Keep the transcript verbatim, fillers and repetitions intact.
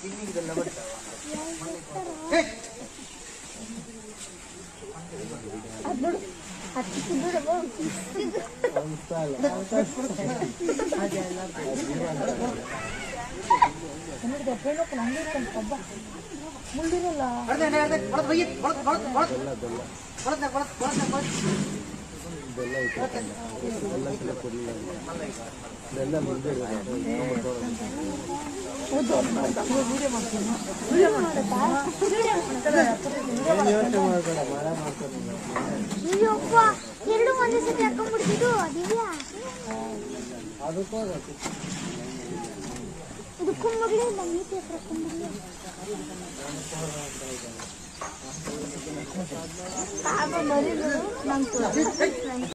ಎರಡು ಒಂದೇ ಸತಿ ಹಾಕೊಂಡ್ಬಿಡ್ತಿದ್ದು ದಿವ್ಯಾ ಇದು ಕುಂಬಗ್ಲಿ ನಮ್ಮ ಈಚೆ ಹತ್ರ ಕುಂಬಗ್ಲಿ